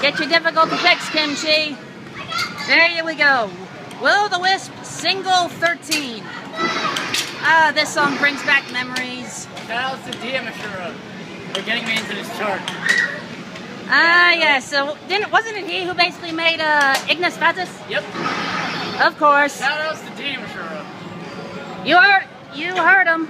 Get your difficulty fixed, Kimchi. There we go. Will-o'-the-Wisp, single 13. Ah, this song brings back memories. Shout out to Diamashura for getting me into this chart. Ah, yeah, so wasn't it he who basically made Ignis Fatuus? Yep. Of course. Shout outs to Diamashura. You heard him.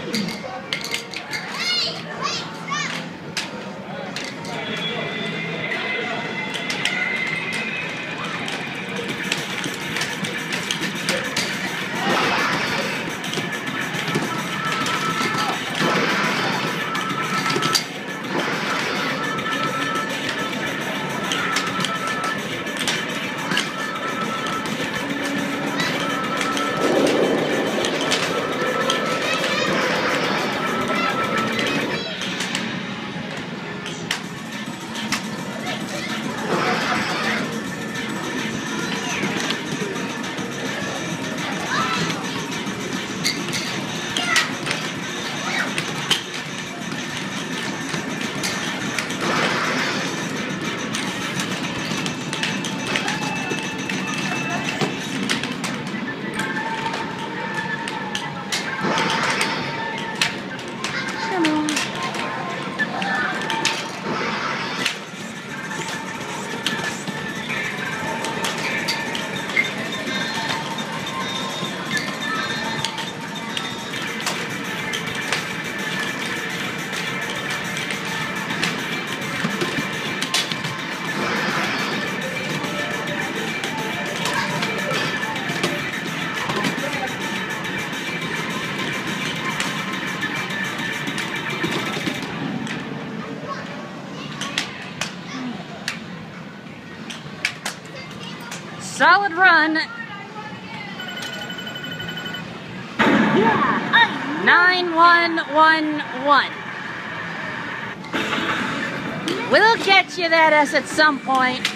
Solid run. 9111. We'll get you that S at some point.